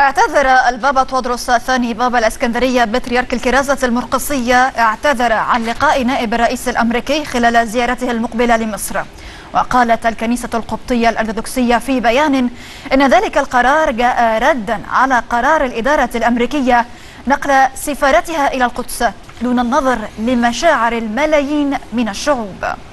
اعتذر البابا تودروس الثاني بابا الإسكندرية بطريرك الكرازة المرقسية اعتذر عن لقاء نائب الرئيس الأمريكي خلال زيارته المقبلة لمصر. وقالت الكنيسة القبطية الأرثوذكسية في بيان إن ذلك القرار جاء ردا على قرار الإدارة الأمريكية نقل سفارتها إلى القدس دون النظر لمشاعر الملايين من الشعوب.